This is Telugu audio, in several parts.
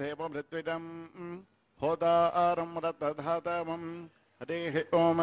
देवो मृत्विजं होतारं रतधातमं हरिः ओम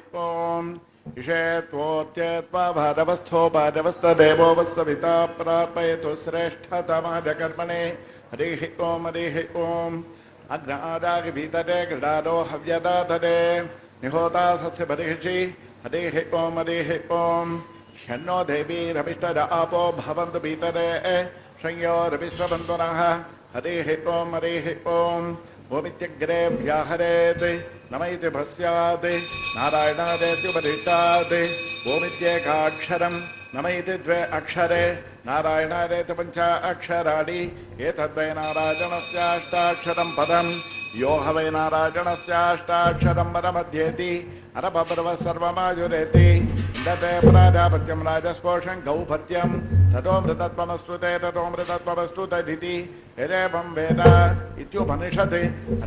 इषेत्वोच्चेत्वा भादवस्थो भादवस्थदेवो वस्सविता प्रापयतु श्रेष्ठतमाय कर्मणे हरिः ओम अग्नादागिभीतरे गृडारो हव्यदातरे निहोता सत्स्यबर्हिषि हरिः ओम शन्नो देवीरभिष्टद आपो भवन्तु भीतरे संयोरभिश्रवन्तु नः हरिः ओम ओमित्यग्रे व्याहरेत् नम इति भस्यात् नारायणादेत्युपदिष्टात् ओमित्येकाक्षरं नम इति द्वे अक्षरे नारायणादेति पञ्च अक्षराणि एतद्वै नारायणस्याष्टाक्षरं पदं यो ह वै नारायणस्याष्टाक्षरं पदमध्येति अरपपर्वः सर्वमायुरेति इन्दते प्राजापत्यं राजस्पोषं गौपत्यं ततोऽमृतत्वमस्तुते ततोऽमृतत्वमस्तुतदिति यदेवं वेद इत्युपनिषत्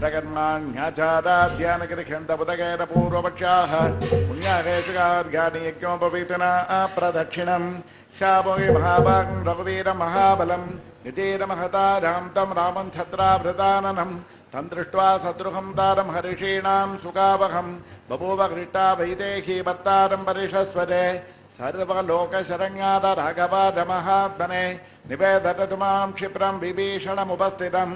अतकर्माण्याचाराध्यानगृह्यन्तबुधकेन पूर्वपक्षाः पुण्याहेषु कार्याणि यज्ञोपवीतना प्रदक्षिणं चापोहि महाभागं रघुवीरमहाबलं नितीरमहतारां तं रामं छत्राभृताननं तं दृष्ट्वा शत्रुघं तारं हर्षीणां सुखावहं बभूव हृष्टा वैदेही भर्तारं परिषस्वरे सर्वलोकशरण्याद राघवाद महात्मने निवेदतु मां क्षिप्रं विभीषणमुपस्थितं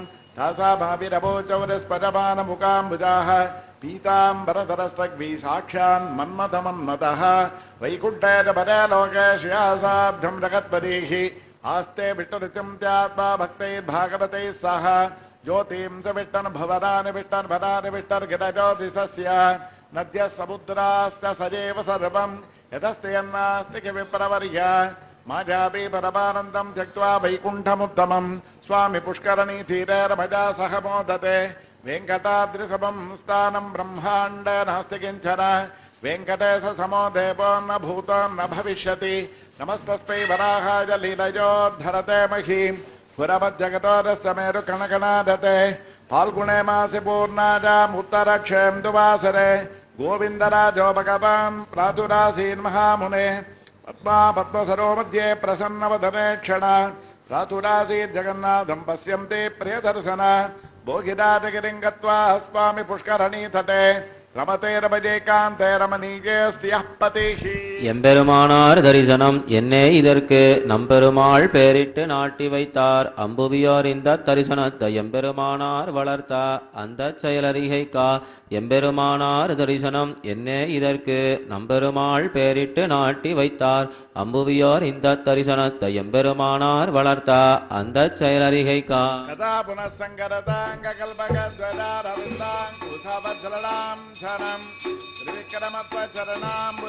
तासाभाभिरवोचौरस्पजमानमुकाम्बुजाः पीताम्बरधरस्रग्भि साक्षान् मन्मथमन्मतः वैकुण्ठेतपरलोके श्रियासार्धं जगत्पतिः आस्ते विष्णुरुचिं त्यात्मा भक्तैर्भागवतैः सह ज्योतिं च विष्टन् भवरानि विष्टन् भरानि विष्टर्गिरज्योतिषस्य नद्यः समुद्राश्च सजेव सर्वं यदस्ति यन्नास्ति किविप्रवर्य माजापि परमानन्दं त्यक्त्वा वैकुण्ठमुत्तमं स्वामि पुष्करणी तीरे रमजा सह मोदते वेङ्कटाद्रिसमं स्थानं ब्रह्माण्डे नास्ति किञ्चन वेङ्कटेश समो देवो न भूतो न भविष्यति नमस्तस्मै वराहाय लीलयोद्धरते महीं पुरमज्जगतोरस्य मेरुकणकणादते फाल्गुणे मासि पूर्णाजाम् उत्तरक्षेन्दुवासरे गोविन्दराजो भगवान् प्रातुरासीन् महामुने पद्मा पद्मसरो मध्ये प्रसन्नवदने क्षण प्रातुरासीज्जगन्नाथं पश्यन्ति प्रियदर्शन भोगिराजगिरिं गत्वा स्वामि पुष्करणी तटे रमते रमजेकान्ते रमणीयेऽस्ति यः पतिः எம்பெருமானார் தரிசனம் என்னே இதற்கு நம்பெருமாள் பேரிட்டு நாட்டி வைத்தார் அம்புவியோர் இந்த தரிசனத்தை எம்பெருமானார் வளர்த்தா அந்த செயலறிகைக்கா எம்பெருமானார் தரிசனம் என்னே இதற்கு நம்பெருமாள் பேரிட்டு நாட்டி வைத்தார் அம்புவியோர் இந்த தரிசனத்தை எம்பெருமானார் வளர்த்தா அந்த செயலறிகைக்கா கதா புனசங்கரதாங்க கல்பகத்வதாரவிந்தாங் உசவஜ்ரலாம் சரம் त्रिविक्रमत्वचरणां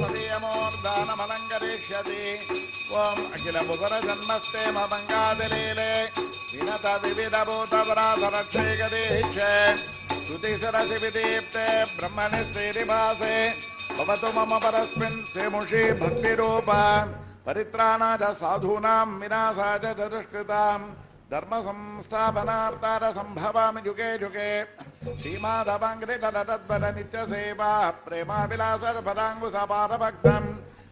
बुधध्वरमदीयमोर्धानमलङ्करिष्यति ॐ अखिलमुसरजन्मस्ते ममङ्गादिलीले विनत विविधभूतपराधरक्षैकदीक्षे श्रुतिसरसिविदीप्ते ब्रह्मणि श्रीनिवासे भवतु मम परस्मिन् सेमुषी भक्तिरूपा परित्राणाय साधूनां विनाशाय च दुष्कृतां धर्म संस्थापनार्थाय संभवामि युगे युगे श्रीमाधवाङ्घ्रितलतद्बल नित्यसेवा प्रेमाविलासर्पदाङ्गुसपारभक्तं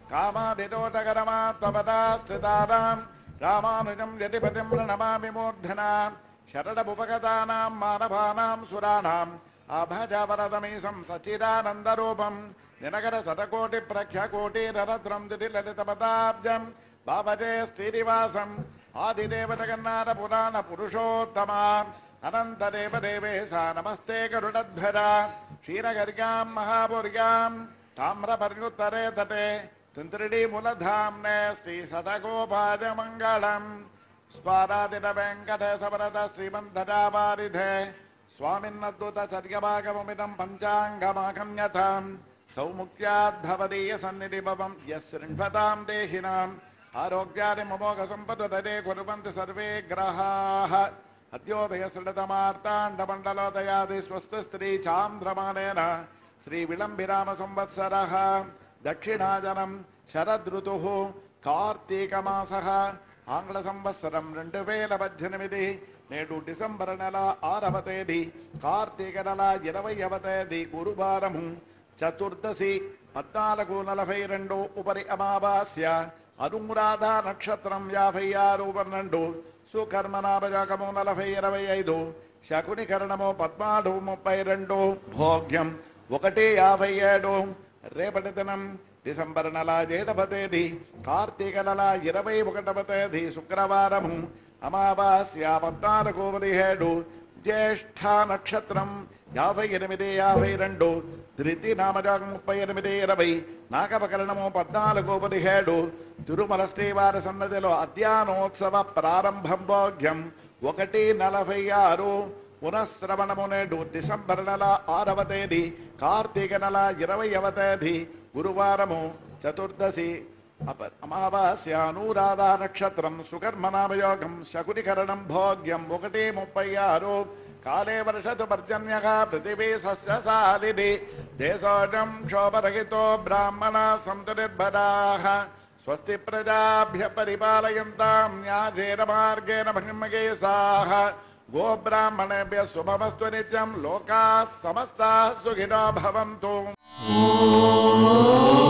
कामादिरोटकरमात्मपदास्थितानां रामानुजं यतिपतिं प्रणमामि मूर्धना शरणमुपगतानां मानवानां सुराणाम् आभजवरदमीशं सच्चिदानन्दरूपं दिनकरशतकोटिप्रख्यकोटिररद्रं दुतिललितपदाब्जं बाबजे श्रीनिवासम् आदिदेवजगन्नाथपुराणपुरुषोत्तमा अनन्तदेवदेवेशा नमस्ते गरुडध्वरा क्षीरगर्गां महापुर्यां ताम्रपर्युत्तरे तटे तिन्त्रिणीमूलधाम्ने श्रीशतगोपाजमङ्गलम् स्वारादिनवेङ्कटेशवरद श्रीमन्तजावारिधे स्वामिन्नद्भुतचर्यभागममिदं पञ्चाङ्गमागम्यताम् सौमुख्याद्भवदीयसन्निधिभवं यः शृण्वतां देहिनाम् आरोग्यानि ममोघसम्पदुदरे कुर्वन्ति सर्वे ग्रहाः अद्योदयसृडतमार्ताण्डमण्डलोदयादि स्वस्थस्त्री चान्द्रमानेन श्रीविलम्बिरामसंवत्सरः दक्षिणाजनं शरदृतुः कार्तीकमासः आङ्ग्लसंवत्सरं 2018 నేడు డిసెంబర్ నెల 6వ తేదీ కార్తీక నెల 20వ తేదీ గురువారము చతుర్దశి 14:42 ఉపరి అమావాస్య అనురాధ నక్షత్రం 56 12 సుకర్మనాభజాకము 40:25 శకునికరణము 14:32 భోగ్యం 1:57 రేపటి దినం డిసెంబర్ నెల 7వ తేదీ కార్తీక నెల 21వ తేదీ శుక్రవారము అమావాస్య 14:17 జ్యేష్ఠ నక్షత్రం 58:52 ధృతి నామజాగం 38:20 నాగపకరణము 14:17 తిరుమల శ్రీవారి సన్నదిలో అధ్యానోత్సవ ప్రారంభం భోగ్యం 1:46 పునఃశ్రవణము నేడు డిసెంబర్ నెల 6వ తేదీ కార్తీక నెల 20వ తేదీ గురువారము చతుర్దశి అమావాస్య అనురాధ నక్షత్రం సుకర్మనామయోగం శకునికరణం భోగ్యం 1:36 కాలే వర్షతు పర్జన్యః పృథివీ సస్యశాలిని దేశోజం క్షోభరహితో బ్రాహ్మణ సంతు నిర్భరాః స్వస్తి ప్రజాభ్య పరిపాలయంతాం న్యాయేన మార్గేణ మహిమగేసాః గోబ్రాహ్మణేభ్యः శుభమస్తు నిత్యం లోకాః సమస్తాః సుఖినో భవంతు.